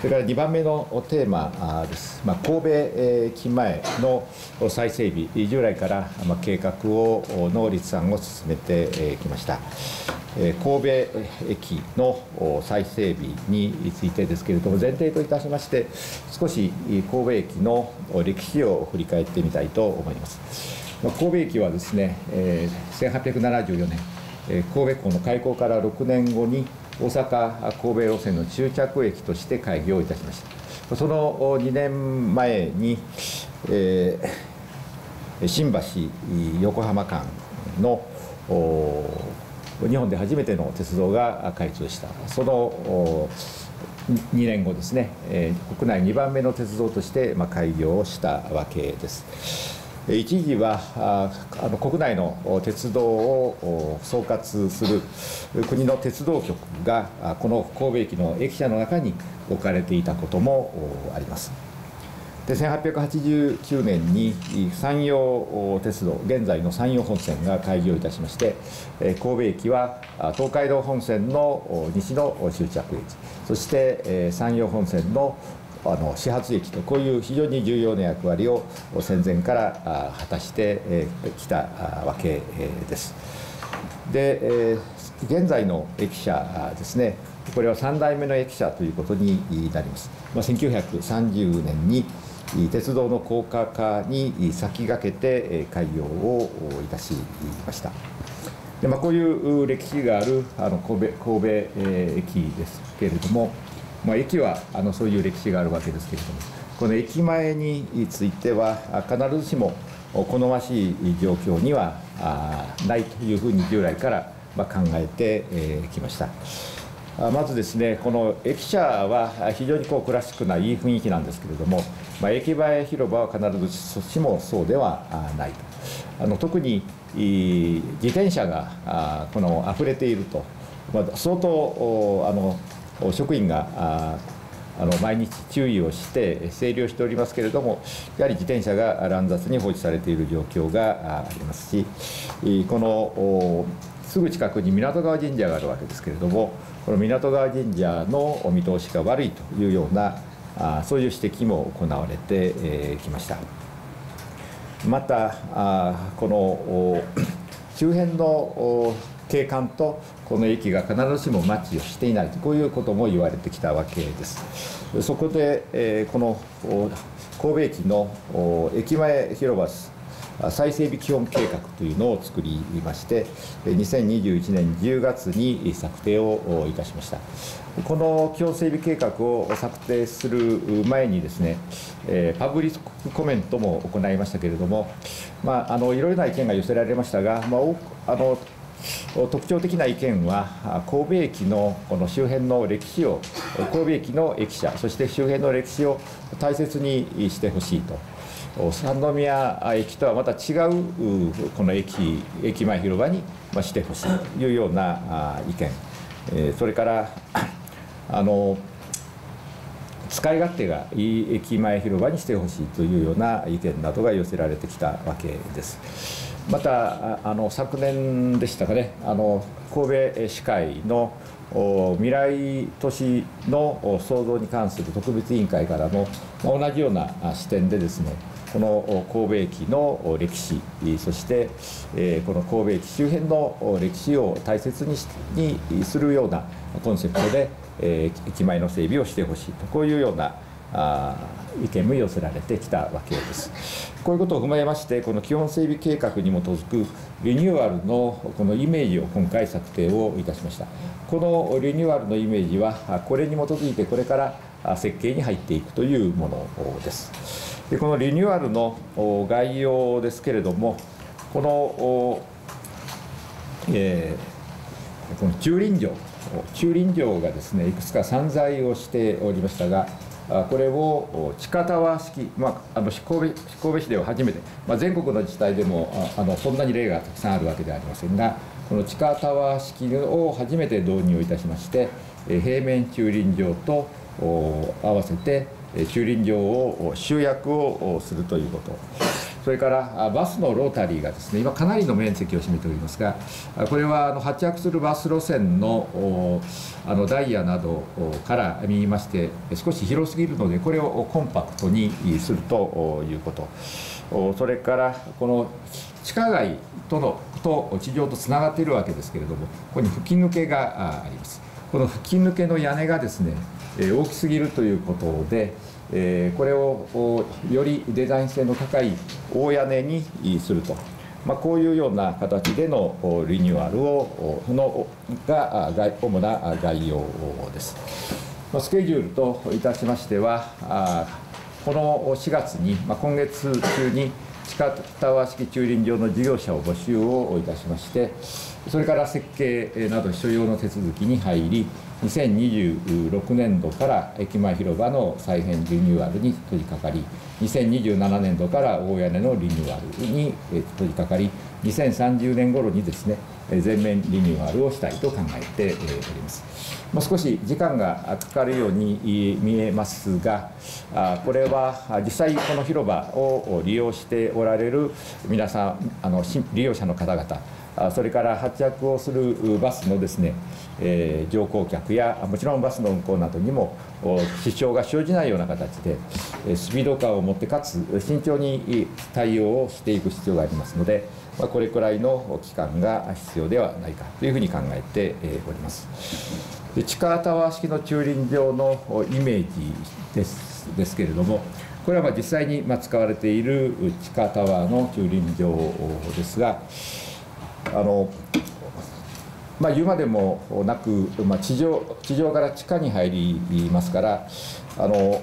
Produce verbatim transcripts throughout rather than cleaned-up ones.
れからにばんめのテーマです。まあ、神戸駅前の再整備、従来から計画をの立案を進めてきました。神戸駅の再整備についてですけれども、前提といたしまして、少し神戸駅の歴史を振り返ってみたいと思います。神戸駅はですね、せんはっぴゃくななじゅうよねん、神戸港の開港からろくねんごに、大阪・神戸路線の終着駅として開業いたしました。そのにねんまえに、えー、新橋・横浜間の日本で初めての鉄道が開通した、そのにねんごですね、国内にばんめの鉄道として開業をしたわけです。一時はあの国内の鉄道を総括する国の鉄道局がこの神戸駅の駅舎の中に置かれていたこともあります。でせんはっぴゃくはちじゅうきゅうねんに山陽鉄道、現在の山陽本線が開業いたしまして、神戸駅は東海道本線の西の終着駅、そして山陽本線のあの始発駅と、こういう非常に重要な役割を戦前から果たしてきたわけです。で、現在の駅舎ですね、これはさんだいめの駅舎ということになります。まあ、せんきゅうひゃくさんじゅうねんに鉄道の高架化に先駆けて開業をいたしました。で、まあ、こういう歴史があるあの神戸、神戸駅ですけれども、まあ、駅はあのそういう歴史があるわけですけれども、この駅前については必ずしも好ましい状況にはないというふうに従来から考えてきました。まずですね、この駅舎は非常にこうクラシックないい雰囲気なんですけれども、まあ、駅前広場は必ずしもそうではないと。あの特に自転車がこの溢れていると、まあ、相当あの職員がああの毎日注意をして整理をしておりますけれども、やはり自転車が乱雑に放置されている状況がありますし、このすぐ近くに湊川神社があるわけですけれども、この湊川神社のお見通しが悪いというようなあそういう指摘も行われてきました。またあこの周辺の景観とこの駅が必ずしもマッチをしていないと、こういうことも言われてきたわけです。そこで、えー、この神戸駅の駅前広場再整備基本計画というのを作りまして、にせんにじゅういちねんじゅうがつに策定をいたしました。この基本整備計画を策定する前にですね、パブリックコメントも行いましたけれども、まあ、あのいろいろな意見が寄せられましたが、まあ、あの特徴的な意見は、神戸駅のこの周辺の歴史を、神戸駅の駅舎、そして周辺の歴史を大切にしてほしいと。三宮駅とはまた違うこの駅、駅前広場にしてほしいというような意見、それからあの使い勝手がいい駅前広場にしてほしいというような意見などが寄せられてきたわけです。またあの昨年でしたかね、あの神戸市会の未来都市の創造に関する特別委員会からの同じような視点でですね、この神戸駅の歴史、そしてこの神戸駅周辺の歴史を大切にするようなコンセプトで駅前の整備をしてほしいと、こういうような意見も寄せられてきたわけです。こういうことを踏まえまして、この基本整備計画に基づくリニューアルのこのイメージを今回策定をいたしました。このリニューアルのイメージは、これに基づいてこれから設計に入っていくというものです。でこのリニューアルの概要ですけれども、この、えー、この駐輪場、駐輪場がですね、いくつか散在をしておりましたが、これを地下タワー式、まあ、あの神戸、神戸市では初めて、まあ、全国の自治体でもあのそんなに例がたくさんあるわけではありませんが、この地下タワー式を初めて導入いたしまして、平面駐輪場と合わせて駐輪場を集約をするということ、 それからバスのロータリーがですね、今かなりの面積を占めておりますが、これはあの発着するバス路線のあのダイヤなどから見まして少し広すぎるので、これをコンパクトにするということ、それからこの地下街とのと地上とつながっているわけですけれども、ここに吹き抜けがあります。この吹き抜けの屋根がですね、大きすぎるということで、これをよりデザイン性の高い大屋根にすると、まあ、こういうような形でのリニューアルをのが主な概要です。スケジュールといたしましては、このしがつに、まあ、今月中に地下タワー式駐輪場の事業者を募集をいたしまして、それから設計など所要の手続きに入り、にせんにじゅうろくねんどから駅前広場の再編リニューアルに取り掛かり、にせんにじゅうななねんどから大屋根のリニューアルに取り掛かり、にせんさんじゅうねん頃にですね、全面リニューアルをしたいと考えております。まあ、少し時間がかかるように見えますが、これは実際この広場を利用しておられる皆さん、あの利用者の方々、それから発着をするバスのですね、えー、乗降客やもちろんバスの運行などにも支障が生じないような形でスピード感を持ってかつ慎重に対応をしていく必要がありますので、まあ、これくらいの期間が必要ではないかというふうに考えております。で地下タワー式の駐輪場のイメージです、ですけれども、これはまあ実際にまあ使われている地下タワーの駐輪場ですが、あのまあ、言うまでもなく、まあ、地上地上から地下に入りますから、あの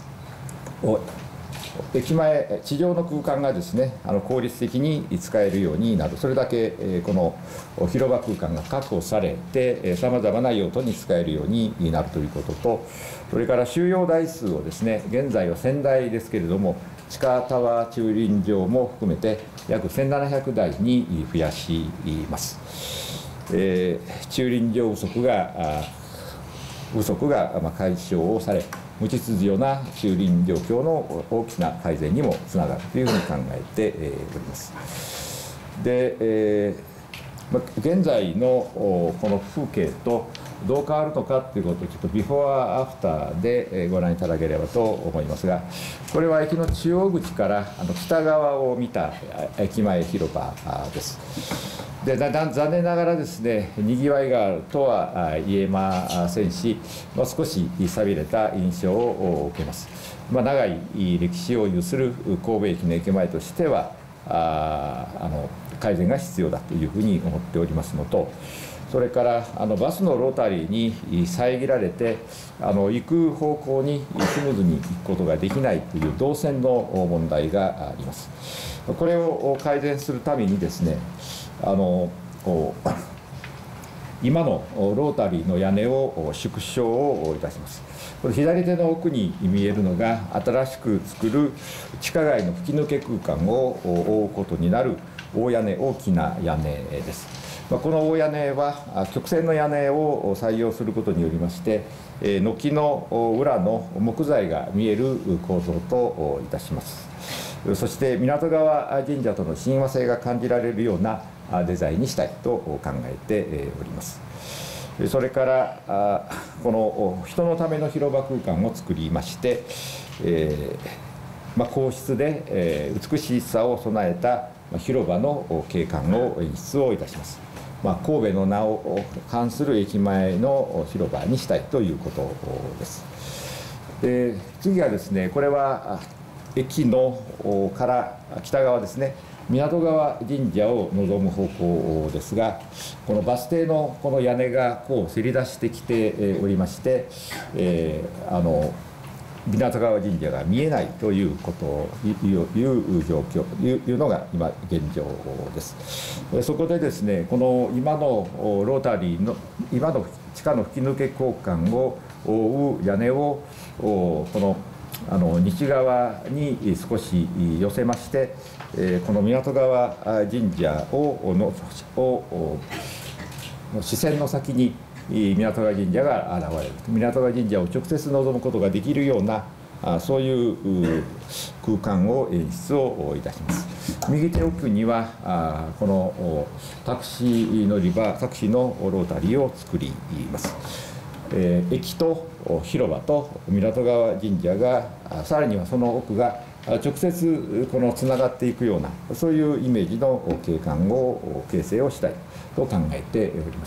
駅前地上の空間がですね、あの効率的に使えるようになる、それだけこの広場空間が確保されてさまざまな用途に使えるようになるということと、それから収容台数をですね、現在はせんだいですけれども、地下タワー駐輪場も含めて約せんななひゃくだいに増やします。えー、駐輪場不足が不足が解消をされ、無秩序な駐輪状況の大きな改善にもつながるというふうに考えております。で、えー、現在のこの風景とどう変わるのかということをちょっとビフォーアフターでご覧いただければと思いますが、これは駅の中央口からあの北側を見た駅前広場です。でだだ残念ながらですね、にぎわいがあるとは言えませんし、まあ、少し寂れた印象を受けます。まあ、長い歴史を有する神戸駅の駅前としてはああの改善が必要だというふうに思っておりますのと、それからあのバスのロータリーに遮られてあの行く方向にスムーズに行くことができないという動線の問題があります。これを改善するためにですね、あの今のロータリーの屋根を縮小をいたします。これ左手の奥に見えるのが新しく作る地下街の吹き抜け空間を覆うことになる大屋根、大きな屋根です。この大屋根は曲線の屋根を採用することによりまして、軒の裏の木材が見える構造といたします。そして港川神社との親和性が感じられるようなデザインにしたいと考えております。それからこの人のための広場空間を作りまして、えーまあ、皇室で、えー、美しさを備えた広場の景観を演出をいたします。まあ、神戸の名を冠する駅前の広場にしたいということです。で次はですね、これは駅のから北側ですね、港川神社を望む方向ですが、このバス停のこの屋根がこうせり出してきておりまして、えー、あの港川神社が見えないということをいう状況いうのが今現状です。そこでですね、この今のロータリーの今の地下の吹き抜け交換を覆う屋根をこのあの西側に少し寄せまして、この港川神社をのを視線の先に港川神社が現れる、港川神社を直接望むことができるようなそういう空間を演出をいたします。右手奥にはこのタクシー乗り場、タクシーのロータリーを作ります。駅と広場と港川神社が、さらにはその奥が直接このつながっていくような、そういうイメージの景観を形成をしたいと考えております。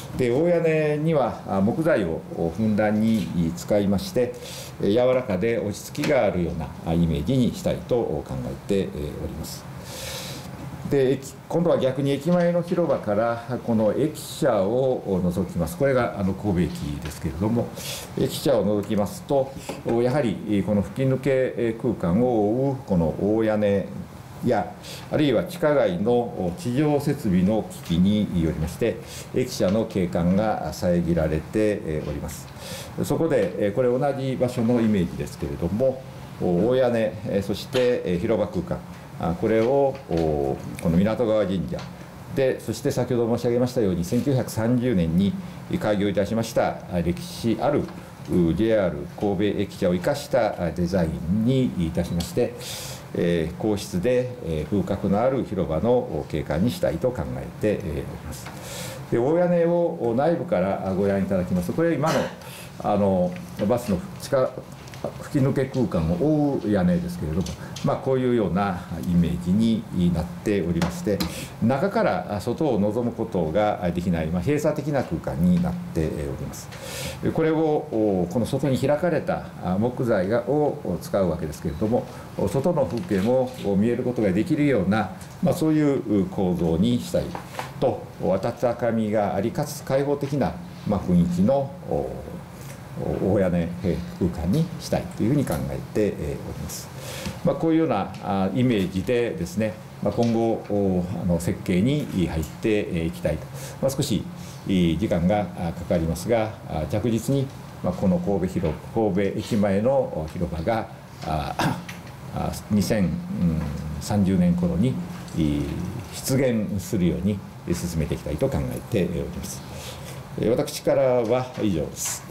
で、大屋根には木材をふんだんに使いまして、柔らかで落ち着きがあるようなイメージにしたいと考えております。で、今度は逆に駅前の広場からこの駅舎を覗きます。これがあの神戸駅ですけれども、駅舎を覗きますと、やはりこの吹き抜け空間を覆うこの大屋根や、あるいは地下街の地上設備の機器によりまして、駅舎の景観が遮られております。そこで、これ同じ場所のイメージですけれども、大屋根、そして広場空間、これをこの港川神社で、そして先ほど申し上げましたように、せんきゅうひゃくさんじゅうねんに開業いたしました歴史ある ジェイアール 神戸駅舎を生かしたデザインにいたしまして、えー、皇室で、えー、風格のある広場の景観にしたいと考えて、えー、おります。で、大屋根を内部からご覧いただきますと、これは今のあのバスの地下吹き抜け空間を覆う屋根ですけれども、まあ、こういうようなイメージになっておりまして、中から外を望むことができない、まあ、閉鎖的な空間になっております。これをこの外に開かれた木材がを使うわけですけれども、外の風景も見えることができるような、まあ、そういう構造にしたいと、温かみがありかつ開放的な、まあ、雰囲気の大屋根空間にしたいというふうに考えております。まあ、こういうようなイメージでですね、今後あの設計に入っていきたいと、まあ、少し時間がかかりますが、着実にこの神戸広神戸駅前の広場がにせんさんじゅうねん頃に出現するように進めていきたいと考えております。私からは以上です。